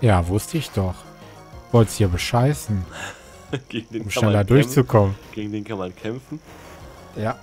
Ja, wusste ich doch. Wollt's hier bescheißen, Gegen den um kann man schneller kämpfen. durchzukommen. Gegen den kann man kämpfen. Ja.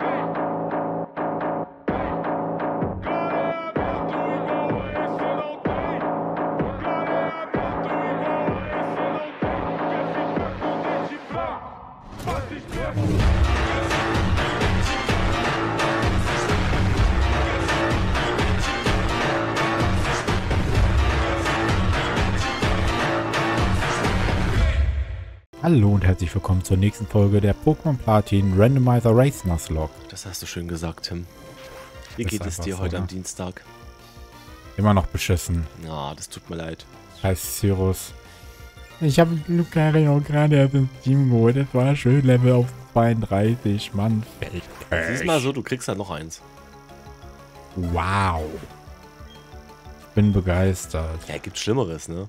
Hallo und herzlich willkommen zur nächsten Folge der Pokémon Platin Randomizer Race Nuzlocke. Das hast du schön gesagt, Tim. Wie Ist geht es einfach dir so, heute ne? am Dienstag? Immer noch beschissen. Ja, das tut mir leid. Heißt Cyrus. Ich habe Lucario gerade erst ins Team geholt. Das war schön, Level auf 32. Mann, Siehst mal so, du kriegst halt noch eins. Wow. Ich bin begeistert. Ja, gibt's Schlimmeres, ne?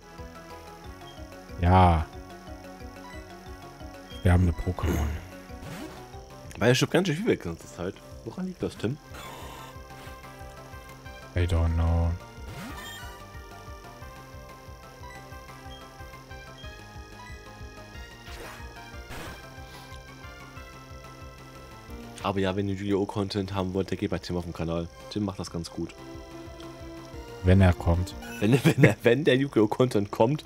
Ja. Wir haben eine Pokémon. Weil ich schon ganz schön viel weg ganze Zeit. Woran liegt das, Tim? I don't know. Aber ja, wenn ihr Yu-Gi-Oh! Content haben wollt, der geht bei Tim auf dem Kanal. Tim macht das ganz gut. Wenn er kommt. Wenn der Yu-Gi-Oh! Content kommt,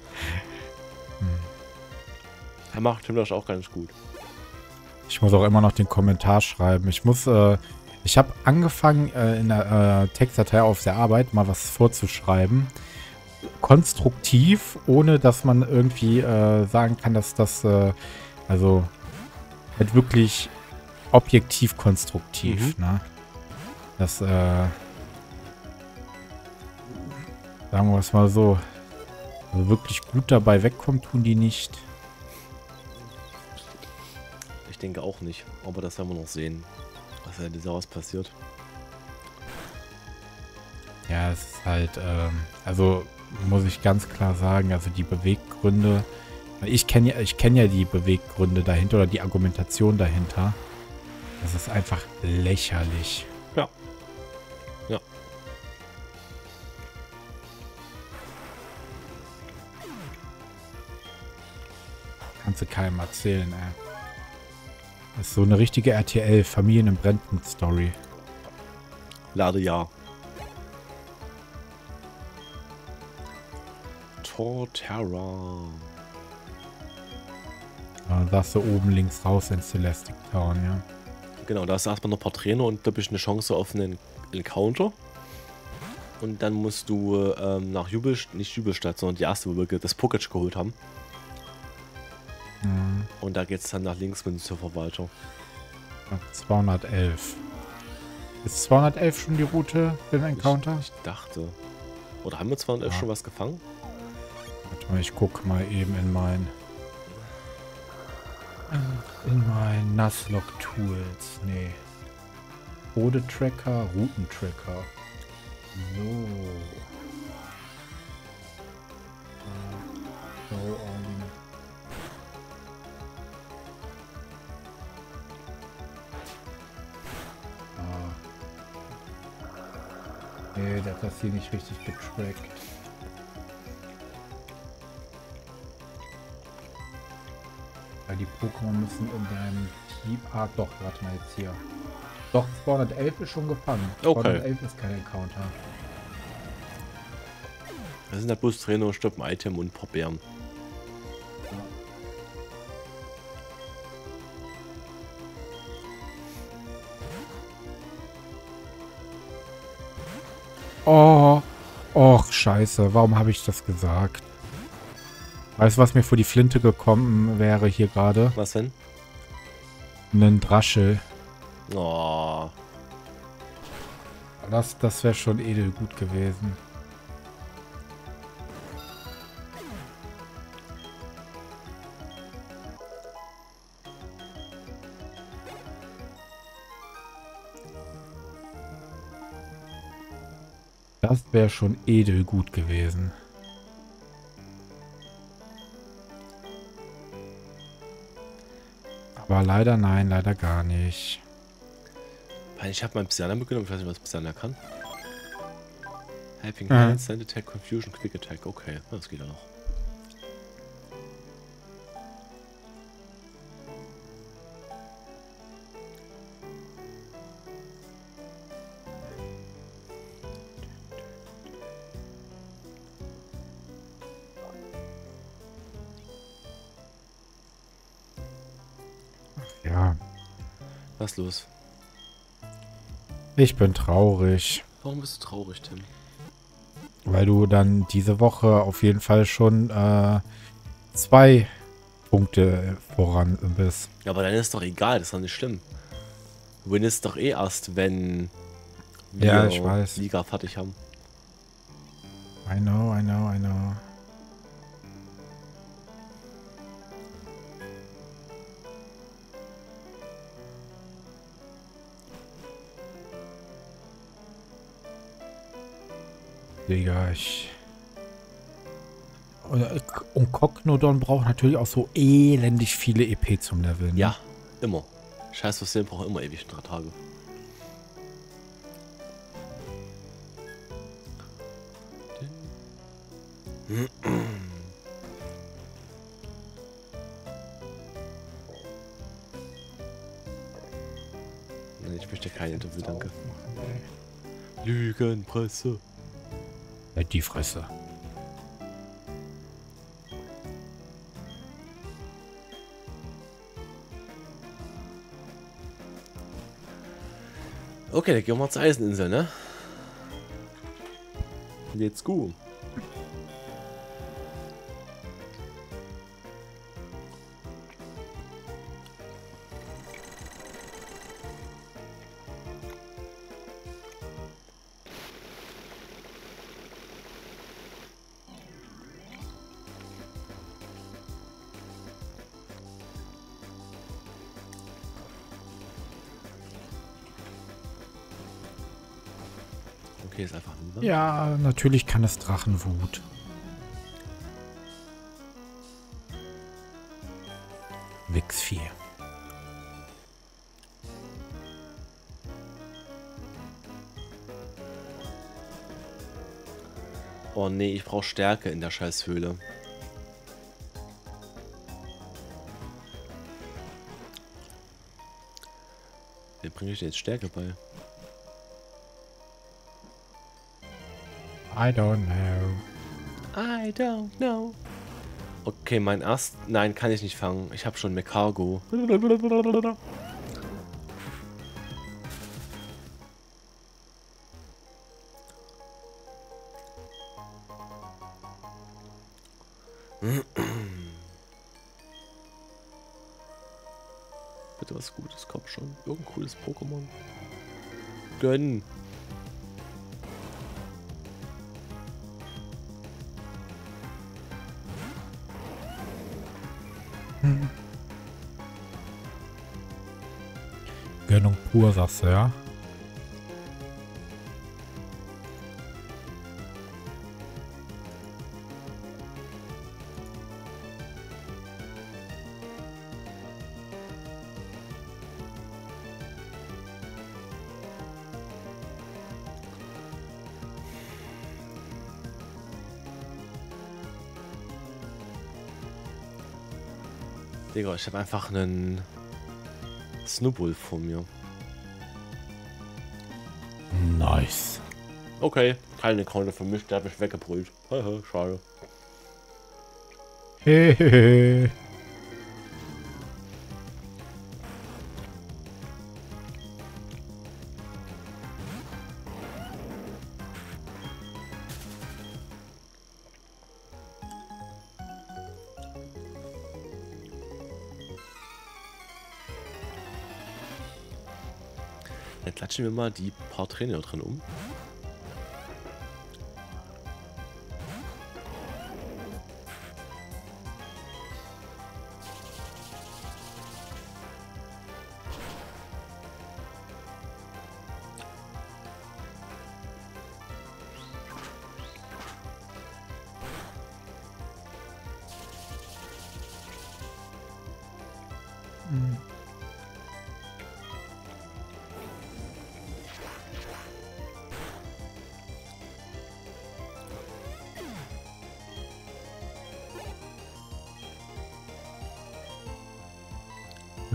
dann macht Tim das auch ganz gut. Ich muss auch immer noch den Kommentar schreiben. Ich habe angefangen, in der Textdatei auf der Arbeit mal was vorzuschreiben. Konstruktiv, ohne dass man irgendwie sagen kann, dass das, also, halt wirklich objektiv konstruktiv, ne? Das, sagen wir es mal so, also wirklich gut dabei wegkommen, tun die nicht. Ich denke auch nicht. Aber das werden wir noch sehen. Was ja daraus passiert. Ja, es ist halt, also muss ich ganz klar sagen, also die Beweggründe, ich kenne ja die Beweggründe dahinter oder die Argumentation dahinter. Das ist einfach lächerlich. Ja. Ja. Kannst du keinem erzählen, ey. Das ist so eine richtige RTL-Familien im Brennpunkt-Story. Lade ja. Torterra. Da sagst du oben links raus in Celestic Town, ja. Genau, da hast du erstmal noch ein paar Trainer und da bist du eine Chance auf einen Encounter. Und dann musst du nach nicht Jubelstadt, sondern die erste, wo wir das Pokétch geholt haben. Mhm. Und da geht es dann nach links mit dem Surfer weiter. 211. Ist 211 schon die Route für den Encounter? Ich dachte. Oder haben wir 211 schon was gefangen? Warte mal, ich gucke mal eben in mein Nuzlocke Tools. Nee. Bodetracker, Routentracker. So. Nee, der hat das hier nicht richtig getrackt. Weil die Pokémon müssen in deinem Team... Ah, doch, warte mal jetzt hier. Doch, 211 ist schon gefangen. Okay. 211 ist kein Encounter. Das sind halt bloß Trainer, stoppen Item und ein paar Bären. Oh, och, scheiße. Warum habe ich das gesagt? Weißt du, was mir vor die Flinte gekommen wäre hier gerade? Was denn? Ein Draschel. Oh. Das wäre schon edel gut gewesen. Das wäre schon edel gut gewesen. Aber leider nein, leider gar nicht. Ich habe meinen Psyana mitgenommen. Ich weiß nicht, was Psyana kann. Helping Hand, Sand Attack, Confusion, Quick Attack. Okay, das geht ja noch. Ja. Was ist los? Ich bin traurig. Warum bist du traurig, Tim? Weil du dann diese Woche auf jeden Fall schon 2 Punkte voran bist. Ja, aber dann ist doch egal, das ist doch nicht schlimm. Win ist doch eh erst, wenn wir Ja, ich weiß. Liga fertig haben. I know, I know, I know. Digga, Und Cognodon braucht natürlich auch so elendig viele EP zum Leveln. Ne? Ja, immer. Scheiß System braucht immer ewig 3 Tage. Nein, ich möchte kein Interview, danke. Lügenpresse. Halt die Fresse. Okay, dann gehen wir mal zur Eiseninsel, ne? Let's go. Okay, ist einfach niemand. Ja, natürlich kann es Drachenwut. Wichsvieh. Oh nee, ich brauche Stärke in der Scheißhöhle. Wie bringe ich denn jetzt Stärke bei? I don't know. I don't know. Okay, mein erst... Nein, kann ich nicht fangen. Ich habe schon mehr Cargo. Bitte was Gutes, komm schon. Irgendein cooles Pokémon. Gönn. Gönnung pur, sagst du, ja? Digga, ich habe einfach einen Snowball vor mir. Nice. Okay, keine Counter für mich, der hat mich weggebrüllt. Haha, schade. Hehehe. Dann klatschen wir mal die paar Trainer drin um.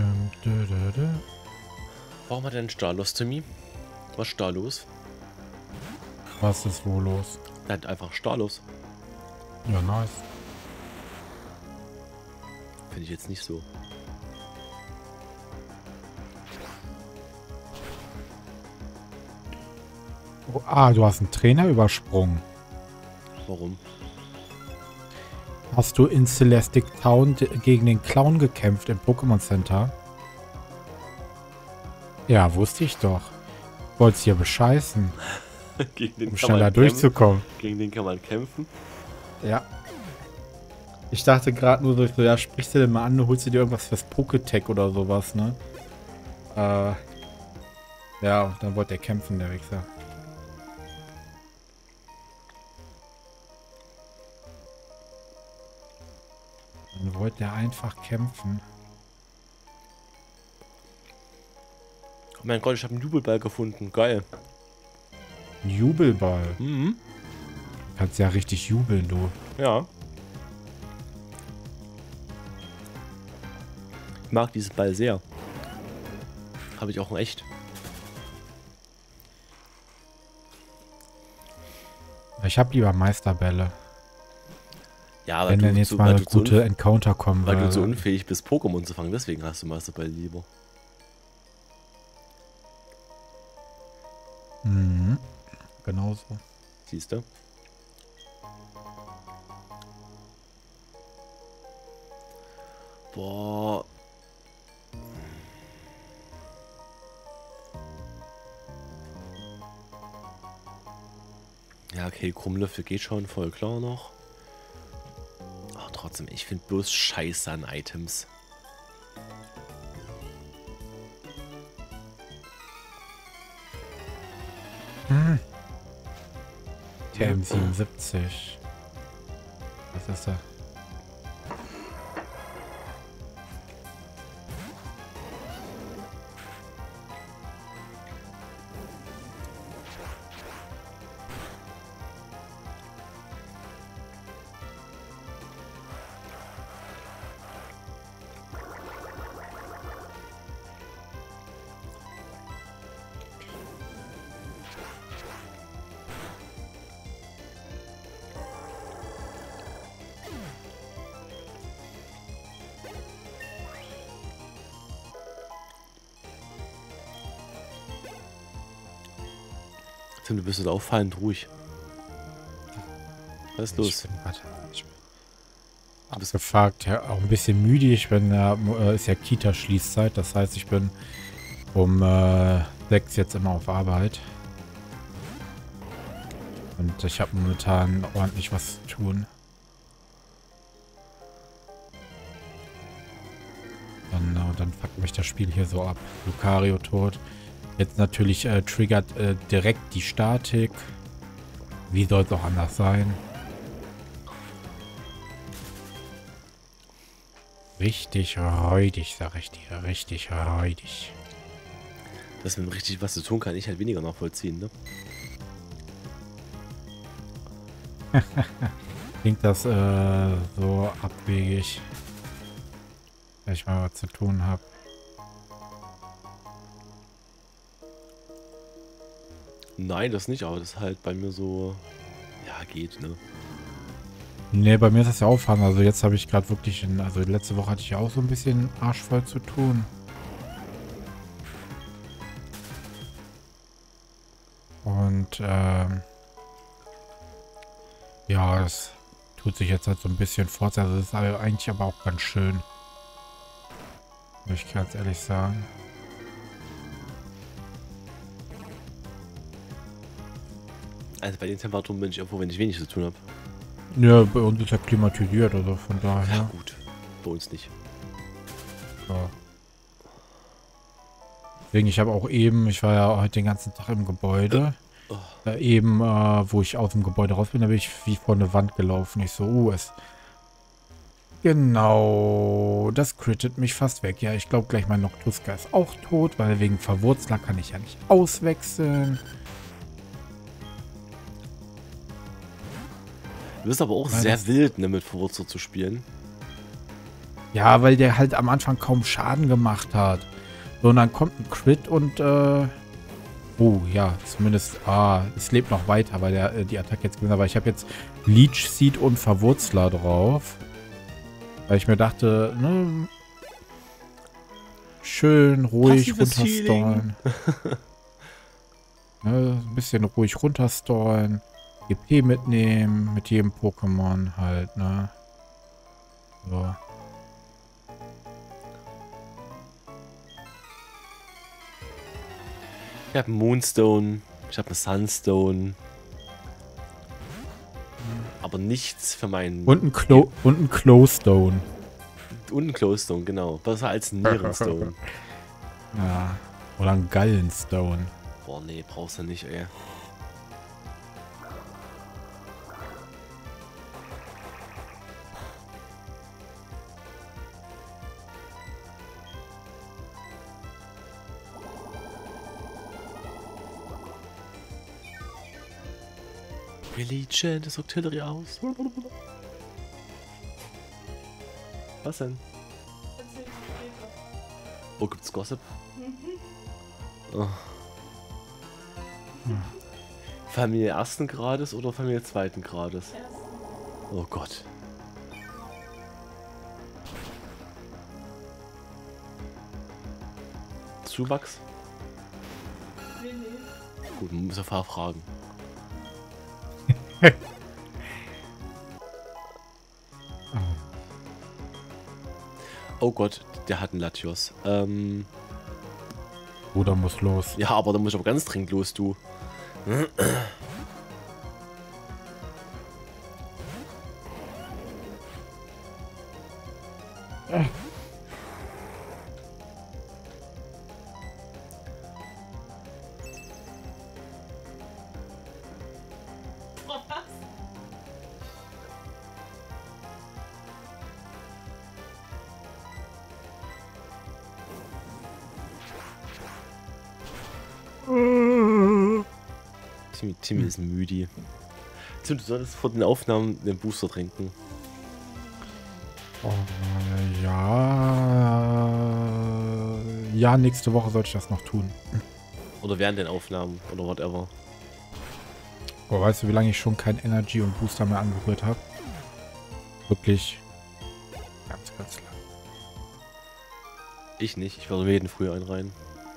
Warum hat er einen Stalos, Timmy? Was ist da los? Was ist wohl los? Er hat einfach Stalos. Ja, nice. Finde ich jetzt nicht so. Oh, du hast einen Trainer übersprungen. Warum? Hast du in Celestic Town gegen den Clown gekämpft im Pokémon Center? Ja, wusste ich doch. Wollt's hier bescheißen, Gegen den um schneller durchzukommen. Gegen den kann man kämpfen. Ja. Ich dachte gerade nur so, ja, sprichst du denn mal an, holst du dir irgendwas fürs Poketech oder sowas, ne? Ja, und dann wollte er kämpfen, der Wichser. Dann wollte er einfach kämpfen. Oh mein Gott, ich habe einen Jubelball gefunden. Geil. Ein Jubelball. Mhm. Kannst ja richtig jubeln, du. Ja. Ich mag diesen Ball sehr. Habe ich auch in echt. Ich habe lieber Meisterbälle. Ja, aber wenn dann jetzt mal gute Encounter kommen. Weil du so unfähig bist, Pokémon zu fangen. Deswegen hast du Meisterball lieber. Mhm. Genauso. Siehst du? Boah. Ja, okay, Krummlöffel geht schon, voll klar noch. Aber trotzdem, ich finde bloß Scheiße an Items. TM77. Was ist da? Tim, du bist jetzt auffallend ruhig. Was ist los? Ich bin abgefuckt, ja, auch ein bisschen müde. Ich bin, ist ja Kita-Schließzeit. Das heißt, ich bin um 6 jetzt immer auf Arbeit. Und ich habe momentan ordentlich was zu tun. Dann fuckt mich das Spiel hier so ab. Lucario tot. Jetzt natürlich triggert direkt die Statik. Wie soll es auch anders sein? Richtig räudig, sag ich dir. Richtig räudig. Dass man richtig was zu tun kann, ich halt weniger nachvollziehen, ne? Klingt das so abwegig, wenn ich mal was zu tun habe. Nein, das nicht, aber das ist halt bei mir so... Ja, geht, ne? Ne, bei mir ist das ja Aufwand. Also jetzt habe ich gerade wirklich... Also letzte Woche hatte ich ja auch so ein bisschen arschvoll zu tun. Und ja, das tut sich jetzt halt so ein bisschen fort. Also das ist eigentlich aber auch ganz schön. Muss ich ganz ehrlich sagen. Also bei den Temperaturen bin ich irgendwo, wenn ich wenig zu tun habe. Ja, bei uns ist ja klimatisiert, also von daher. Ja gut, bei uns nicht. Ja. Deswegen, ich habe auch eben, ich war ja heute den ganzen Tag im Gebäude. Eben, wo ich aus dem Gebäude raus bin, da bin ich wie vor eine Wand gelaufen. Ich so, es... Genau, das crittet mich fast weg. Ja, ich glaube gleich mein Noctuska ist auch tot, weil wegen Verwurzler kann ich ja nicht auswechseln. Du bist aber auch sehr wild, ne, mit Verwurzler zu spielen. Ja, weil der halt am Anfang kaum Schaden gemacht hat. So, und dann kommt ein Crit und, oh, ja, zumindest, es lebt noch weiter, weil der, die Attacke jetzt gewinnt. Aber ich habe jetzt Leech Seed und Verwurzler drauf. Weil ich mir dachte, ne, schön ruhig Passives runterstallen. Ne, ein bisschen ruhig runterstallen. GP mitnehmen, mit jedem Pokémon halt, ne. So. Ich habe einen Moonstone, ich habe einen Sunstone. Aber nichts für meinen... Und ein Clowstone. Und ein Glowstone, genau. Besser als ein Nierenstone. Ja. Oder ein Gallenstone. Boah, nee, brauchst du nicht, ey. Wir leechen das Octillery aus. Was denn? Oh, gibt's Gossip? Oh. Familie ersten Grades oder Familie zweiten Grades? Oh Gott. Zuwachs? Gut, man muss ja vorher fragen. Oh Gott, der hat einen Latios. Bruder muss los. Ja, aber da muss ich aber ganz dringend los, du. Timmy ist müde. Tim, du solltest vor den Aufnahmen den Booster trinken. Ja. Ja, nächste Woche sollte ich das noch tun. Oder während den Aufnahmen oder whatever. Oh, weißt du, wie lange ich schon kein Energy und Booster mehr angerührt habe? Wirklich ganz, ganz lang. Ich nicht, ich werde jeden früher einreihen.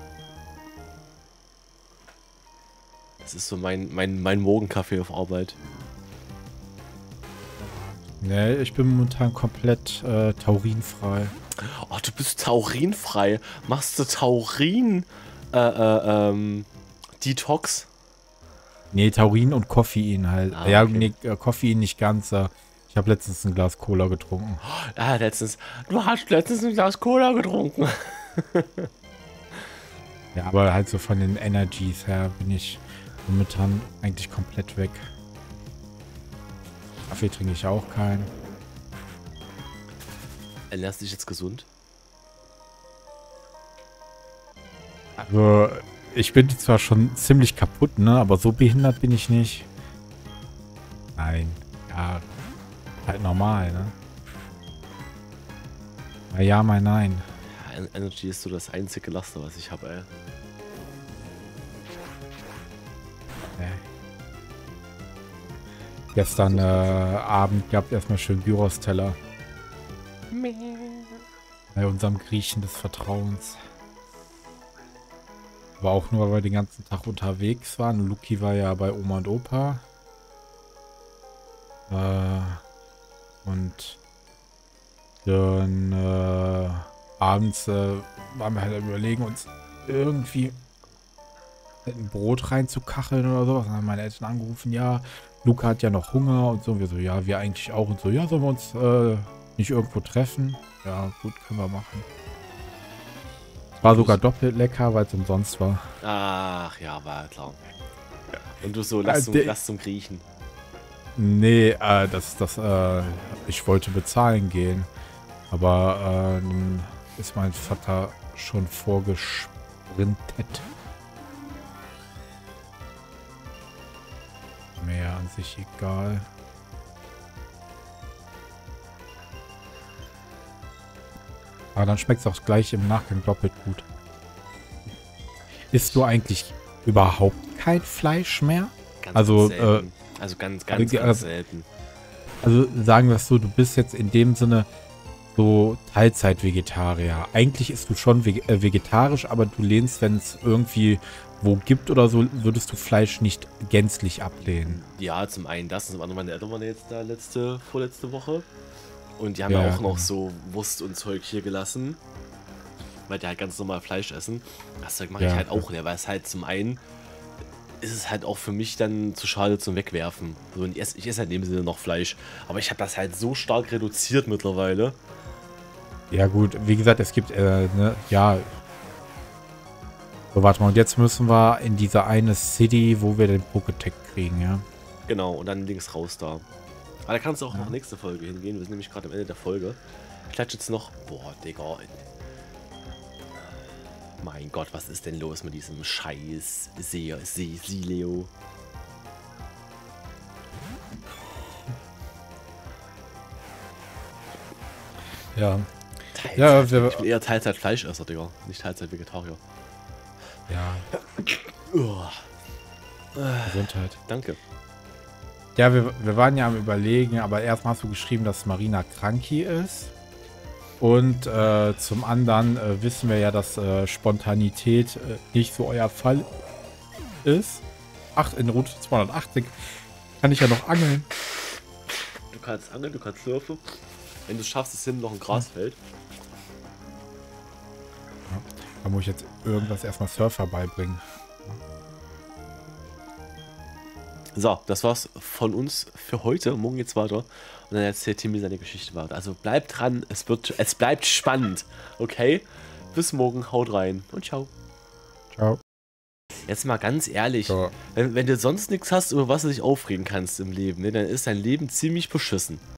Das ist so mein Morgenkaffee auf Arbeit. Nee, ich bin momentan komplett taurinfrei. Oh, du bist taurinfrei. Machst du Taurin Detox? Nee, Taurin und Koffein halt. Ah, Ja, okay. nee, Koffein nicht ganz. Ich habe letztens ein Glas Cola getrunken. Ah, du hast letztens ein Glas Cola getrunken. Ja, aber halt so von den Energies her bin ich momentan eigentlich komplett weg. Kaffee trinke ich auch keinen. Ernährst du dich jetzt gesund? Also, ich bin zwar schon ziemlich kaputt, ne, aber so behindert bin ich nicht. Nein, ja, halt normal, ne. Na ja, mal nein. Ja, Energy ist so das einzige Laster, was ich habe, ey. Nee. Gestern Abend gab es erstmal schön Gyros-Teller. Bei unserem Griechen des Vertrauens. Aber auch nur, weil wir den ganzen Tag unterwegs waren. Luki war ja bei Oma und Opa. Und dann abends waren wir halt am Überlegen, uns irgendwie ein Brot reinzukacheln oder sowas. Dann haben meine Eltern angerufen, ja, Luca hat ja noch Hunger und so. Und wir so, ja, wir eigentlich auch. Und so, ja, sollen wir uns nicht irgendwo treffen? Ja, gut, können wir machen. War sogar doppelt lecker, weil es umsonst war. Ach ja, war klar. Und du so, lass zum Griechen. Nee, ich wollte bezahlen gehen. Aber dann ist mein Vater schon vorgesprintet. Mir an sich egal. Aber dann schmeckt es auch gleich im Nachgang doppelt gut. Isst du eigentlich überhaupt kein Fleisch mehr? Ganz Also, selten. Also ganz selten. Also sagen wir es so, du bist jetzt in dem Sinne so Teilzeit-Vegetarier. Eigentlich isst du schon vegetarisch, aber du lehnst, wenn es irgendwie wo gibt oder so, würdest du Fleisch nicht gänzlich ablehnen. Ja, zum einen das, und zum anderen meine Eltern waren jetzt da vorletzte Woche. Und die haben ja auch noch so Wurst und Zeug hier gelassen. Weil die halt ganz normal Fleisch essen. Das Zeug mache ich halt auch, ne, weil es halt zum einen ist es halt auch für mich dann zu schade zum Wegwerfen. Also ich esse halt in dem Sinne noch Fleisch. Aber ich habe das halt so stark reduziert mittlerweile. Ja gut, wie gesagt, es gibt, ne, ja. So, warte mal, und jetzt müssen wir in diese eine City, wo wir den Poketech kriegen, ja? Genau, und dann links raus da. Aber da kannst du auch noch nächste Folge hingehen. Wir sind nämlich gerade am Ende der Folge. Ich klatsche jetzt noch. Boah, Digga. Mein Gott, was ist denn los mit diesem scheiß Sileo? Ja. Ja, ich bin eher Teilzeit-Fleischesser, Digga. Nicht Teilzeit-Vegetarier. Ja. Gesundheit. Danke. Ja, wir waren ja am Überlegen, aber erstmal hast du geschrieben, dass Marina kranki ist. Und zum anderen wissen wir ja, dass Spontanität nicht so euer Fall ist. Ach, in Route 280 kann ich ja noch angeln. Du kannst angeln, du kannst surfen. Wenn du schaffst, ist hinten noch ein Grasfeld. Ja, da muss ich jetzt irgendwas erstmal Surfer beibringen. So, das war's von uns für heute. Morgen geht's weiter. Und dann erzählt Timmy seine Geschichte weiter. Also bleibt dran, es bleibt spannend. Okay? Bis morgen, haut rein und ciao. Ciao. Jetzt mal ganz ehrlich, So. wenn du sonst nichts hast, über was du dich aufregen kannst im Leben, ne, dann ist dein Leben ziemlich beschissen.